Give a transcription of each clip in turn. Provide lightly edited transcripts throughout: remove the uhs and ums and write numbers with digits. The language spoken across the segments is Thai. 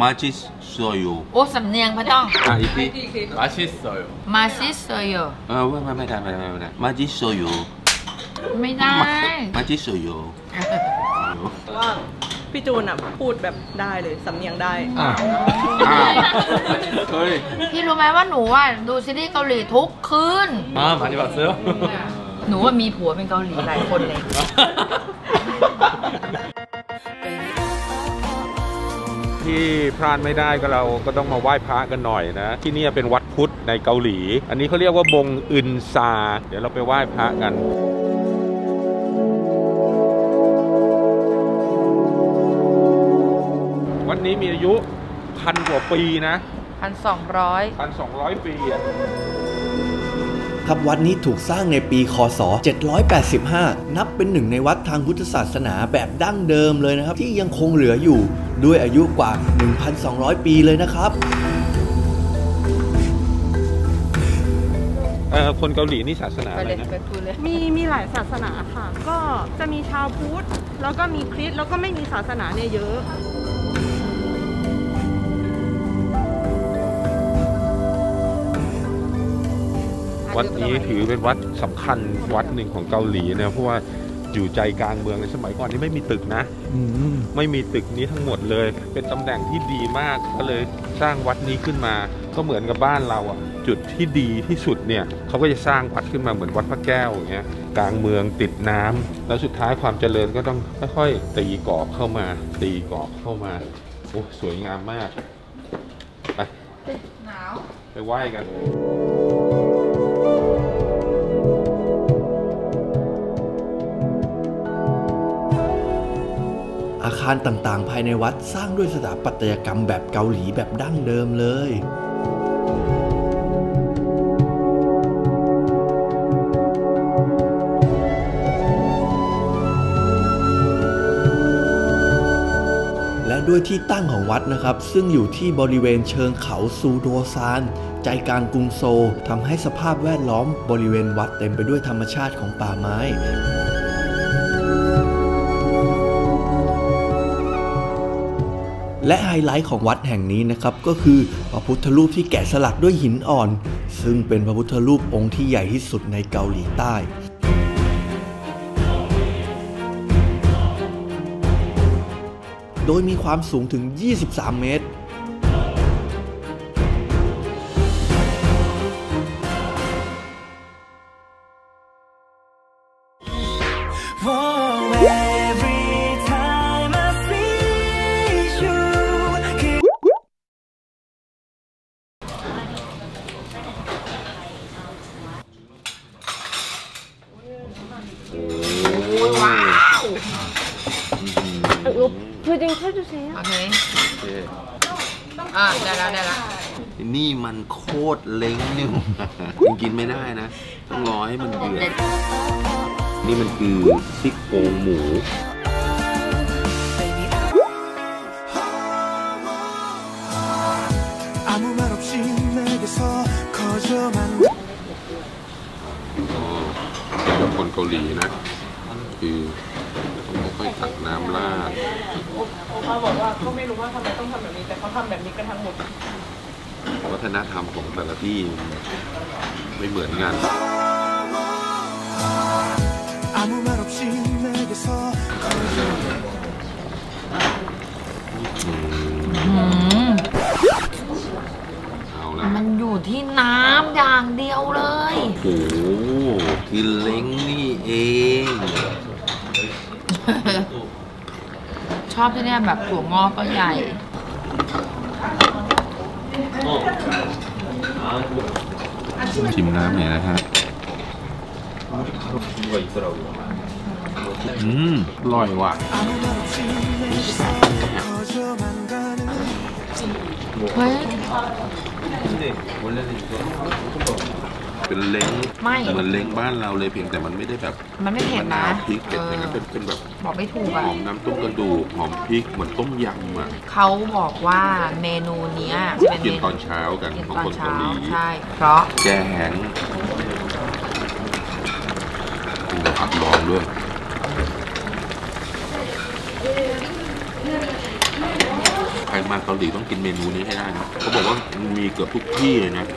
มาชิโซโยโอ้สำเนียงพระจ้องอีกทีมาชิโซโยมาชิโซโยไม่ได้มาชิโซโยไม่ได้มาชิโซโยว่าพี่จูนอ่ะพูดแบบได้เลยสำเนียงได้เฮ้ยพี่รู้ไหมว่าหนูอ่ะดูซีรีส์เกาหลีทุกคืนมาดีกว่าเสื้อหนูว่ามีผัวเป็นเกาหลีหลายคนเลยที่พลาดไม่ได้ก็เราก็ต้องมาไหว้พระกันหน่อยนะที่นี่เป็นวัดพุทธในเกาหลีอันนี้เขาเรียกว่าบงอึนซาเดี๋ยวเราไปไหว้พระกันวัดนี้มีอายุ1,000 กว่าปีนะ1,200 ปีครับวัดนี้ถูกสร้างในปีคศ785นับเป็นหนึ่งในวัดทางพุทธศาสนาแบบดั้งเดิมเลยนะครับที่ยังคงเหลืออยู่ด้วยอายุกว่า 1,200 ปีเลยนะครับคนเกาหลีนี่ศาสนาอะไรนะมีหลายศาสนาค่ะก็จะมีชาวพุทธแล้วก็มีคริสต์แล้วก็ไม่มีศาสนาเนี่ยเยอะวัดนี้ถือเป็นวัดสำคัญวัดหนึ่งของเกาหลีนะเพราะว่าอยู่ใจกลางเมืองในสมัยก่อนนี่ไม่มีตึกนะไม่มีตึกนี้ทั้งหมดเลยเป็นตำแหน่งที่ดีมากก็เลยสร้างวัดนี้ขึ้นมาก็เหมือนกับบ้านเราอ่ะจุดที่ดีที่สุดเนี่ยเขาก็จะสร้างวัดขึ้นมาเหมือนวัดพระแก้วอย่างเงี้ยกลางเมืองติดน้ำแล้วสุดท้ายความเจริญก็ต้องค่อยๆตีกรอบเข้ามาโอ้สวยงามมากไปหนาวไปไหว้กันอาคารต่างๆภายในวัดสร้างด้วยสถาปัตยกรรมแบบเกาหลีแบบดั้งเดิมเลยและด้วยที่ตั้งของวัดนะครับซึ่งอยู่ที่บริเวณเชิงเขาซูโดซานใจกลางกรุงโซลทำให้สภาพแวดล้อมบริเวณวัดเต็มไปด้วยธรรมชาติของป่าไม้และไฮไลท์ของวัดแห่งนี้นะครับก็คือพระพุทธรูปที่แกะสลักด้วยหินอ่อนซึ่งเป็นพระพุทธรูปองค์ที่ใหญ่ที่สุดในเกาหลีใต้โดยมีความสูงถึง23 เมตรได้แล้วนี่มันโคตรเล้งเนี่ยกินไม่ได้นะต้องรอให้มันเดือดนี่มันคือซี่โครงหมูแล้วคนเกาหลีนะคือต้องค่อยตักน้ำราดเขาบอกว่าก็ไม่รู้ว่าทำไมต้องทำแบบนี้แต่เขาทำแบบนี้กันทั้งหมดวัฒนธรรมของแต่ละที่ไม่เหมือนกันมันอยู่ที่น้ำอย่างเดียวเลยโอ้โหที่เล้งนี่เองชอบที่นี่แบบถั่วงอกก็ใหญ่ชิมน้ำหน่อยนะฮะอร่อยว่ะเฮ้ยเป็นเล้งเหมือนเล้งบ้านเราเลยเพียงแต่มันไม่ได้แบบมันไม่เผ็ดนะพริกเผ็ดอย่างนั้นเป็นแบบบอกไม่ถูกอะหอมน้ำต้มกระดูกหอมพริกเหมือนต้มยำอ่ะเขาบอกว่าเมนูนี้จะเป็นกินตอนเช้ากันของคนเกาหลีใช่เพราะแกงแห้งกินกับผักดองด้วยรมาเกาหลีต้องกินเมนูนี้ให้ได้นะเขาบอกว่ามันมีเกือบทุกที่เลยนะ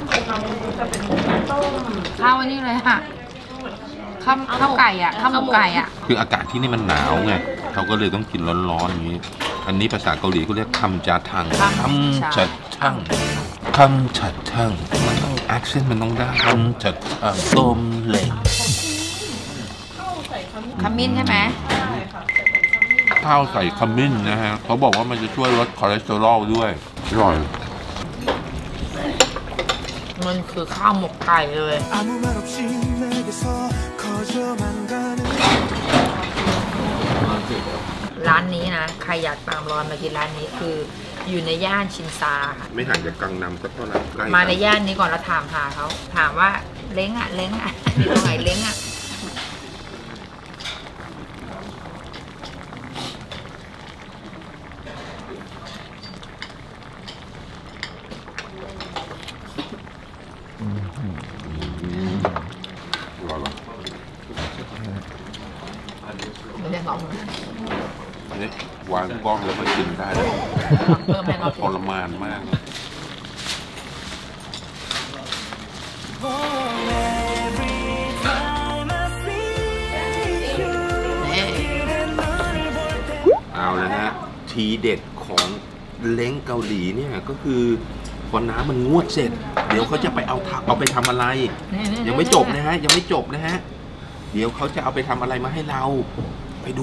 ข้าวอันนี้เลยค่ะข้าวไก่อ่ะข้าวหมกไก่อ่ะคืออากาศที่นี่มันหนาวไงเขาก็เลยต้องกินร้อนๆอย่างนี้ อันนี้ภาษาเกาหลีเขาเรียกคัมจาทังคัมจัดทังคัมจัดทังมันต้องแอคเซนต์มันต้องได้คัมจัดทังต้มเหล็กขมิ้นใช่ไหมข้าวใส่ขมิ้นนะฮะเขาบอกว่ามันจะช่วยลดคอเลสเตอรอลด้วยอร่อยมันคือข้าวหมกไก่เลยร้านนี้นะใครอยากตามรอยมากินร้านนี้คืออยู่ในย่านชินซาค่ะไม่ห่างจากกังนำสักเท่าไหร่ใกล้มาในย่านนี้ก่อนแล้วถามหาเขาถามว่าเล้งอ่ะอยู่ตรงไหนเล้งอ่ะไม่ได้ลองอันนี้วางกล้องแล้วมันกินได้เพิ่มให้เราทรมานมาก เอาแล้วฮะทีเด็ดของเล้งเกาหลีเนี่ยก็คือพอน้ำมันงวดเสร็จ เดี๋ยวเขาจะไปเอาไปทำอะไร ยังไม่จบนะฮะยังไม่จบนะฮะเดี๋ยวเขาจะเอาไปทำอะไรมาให้เรา ไปดู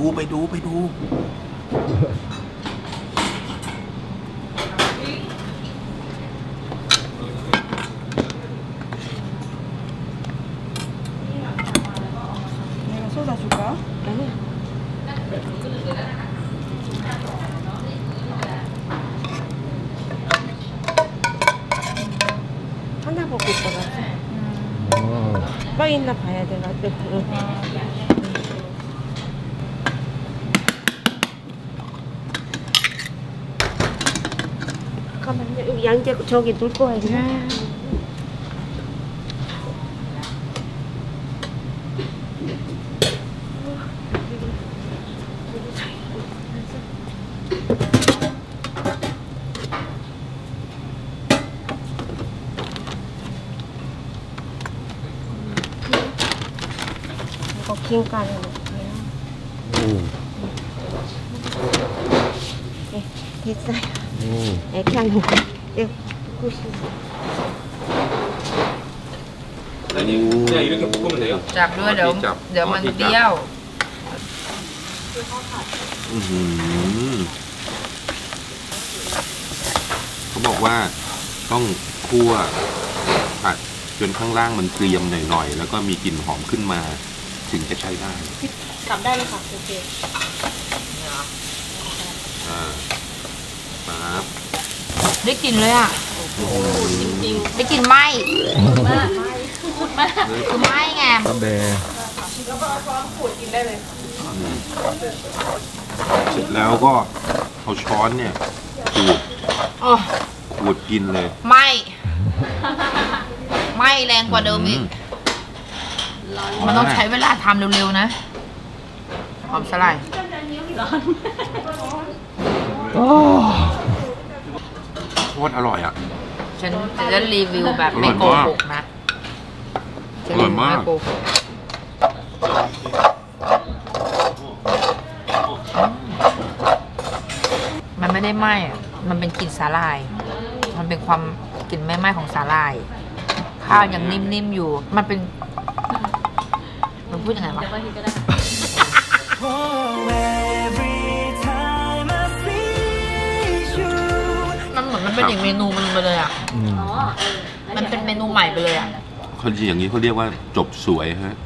내가 쏟아줄까? 아니야. 하나 먹고 있어가지고. 빵 있나 봐야 돼가지고. 잠깐만요. 여기 양재 저기 놓을 거야. 이거 김가루 넣을게요. 네, 됐어요. 네, 그냥 넣고. 네, 그냥 이렇게 볶으면 돼요? จับด้วยเดี๋ยวมันเปรี้ยวเขาบอกว่าต้องคั่วผัดจนข้างล่างมันเกรียมหน่อยๆแล้วก็มีกลิ่นหอมขึ้นมาถึงจะใช้ได้กลับได้เลยค่ะโอเคปั๊บได้กลิ่นเลยอ่ะได้กลิ่นไหมคือไหมไงเสร็จแล้วก็เอาช้อนเนี่ยขูดกินเลยไหมแรงกว่าเดิมอีกมันต้องใช้เวลาทำเร็วๆนะหอมสลายโคตรอร่อยอ่ะฉันจะรีวิวแบบไม่โกหกนะอร่อยมากมันไม่ได้ไหม้อะมันเป็นกลิ่นสาหร่าย มันเป็นความกลิ่นไม่ไหม้ของสาหร่าย ข้าวยังนิ่มๆอยู่ มันเป็นมันพูดยังไงวะมันเหมือนมันเป็นอีกเมนูมันไปเลยอ่ะมันเป็นเมนูใหม่ไปเลยอ่ะเขาอย่างนี้เขาเรียกว่าจบสวยฮะ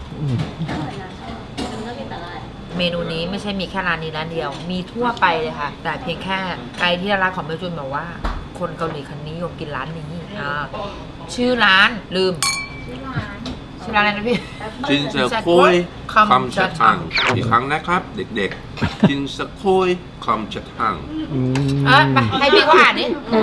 เมนูนี้ไม่ใช่มีแค่ร้านนี้ร้านเดียว มีทั่วไปเลยค่ะ แต่เพียงแค่ไกด์ที่ร้านของเบลจุนบอกว่า คนเกาหลีคันนี้นิยมกินร้านนี้ชื่อร้านลืมชื่อร้านอะไรนะพี่จินเซอร์โคยคัมชะทังอีกครั้งนะครับเด็กๆจินเซอร์โคยคัมชะทังไปให้พี่เขาอ่านดิ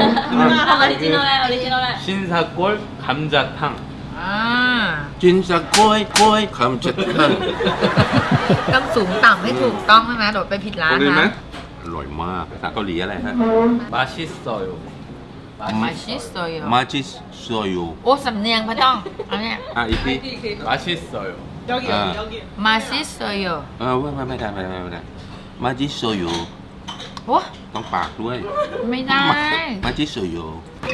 신사골 감자탕. จินเซอร์โคยคัมชะทังต้องสูงต่ำให้ถูกต้องใช่ไหมโดดไปผิดร้านได้ไหมนะอร่อยมากภาษาเกาหลีอะไรฮะ 맛있어요. มาชิสโซโยมาจิโซโยโอ้สำเนียงพระจ้องอันเนี้ยอีกที 맛있어요. 여기 아. 여기. มาชิสโซโยไม่ได้มาจิโซโยโอ้ต้องปากด้วยไม่ได้มาจิโซโย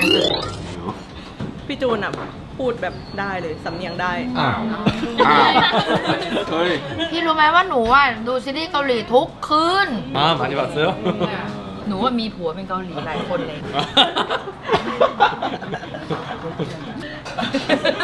พี่จูนอ่ะพูดแบบได้เลยสำเนียงได้อ้าวเฮ้ยพี่รู้ไหมว่าหนูอ่ะดูซีรีส์เกาหลีทุกคืน 아 많이 봤어요? หนูว่ามีผัวเป็นเกาหลีหลายคนเลย